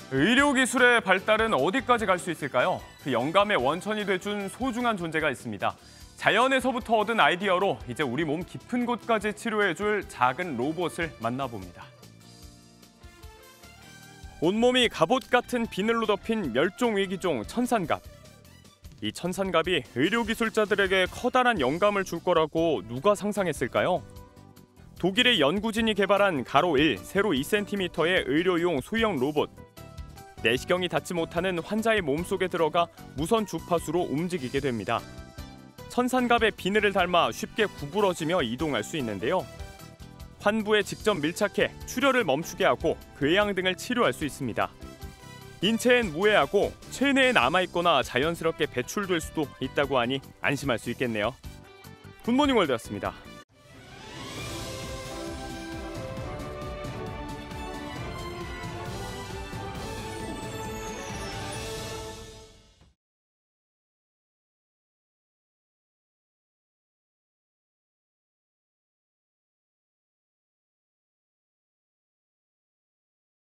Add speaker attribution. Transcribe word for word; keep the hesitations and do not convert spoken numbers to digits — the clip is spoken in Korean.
Speaker 1: 의료기술의 발달은 어디까지 갈 수 있을까요? 그 영감의 원천이 돼준 소중한 존재가 있습니다. 자연에서부터 얻은 아이디어로 이제 우리 몸 깊은 곳까지 치료해줄 작은 로봇을 만나봅니다. 온몸이 갑옷 같은 비늘로 덮인 멸종위기종 천산갑. 이 천산갑이 의료기술자들에게 커다란 영감을 줄 거라고 누가 상상했을까요? 독일의 연구진이 개발한 가로 일, 세로 이 센티미터의 의료용 소형 로봇. 내시경이 닿지 못하는 환자의 몸속에 들어가 무선 주파수로 움직이게 됩니다. 천산갑의 비늘을 닮아 쉽게 구부러지며 이동할 수 있는데요. 환부에 직접 밀착해 출혈을 멈추게 하고 궤양 등을 치료할 수 있습니다. 인체엔 무해하고 체내에 남아있거나 자연스럽게 배출될 수도 있다고 하니 안심할 수 있겠네요. 굿모닝 월드였습니다.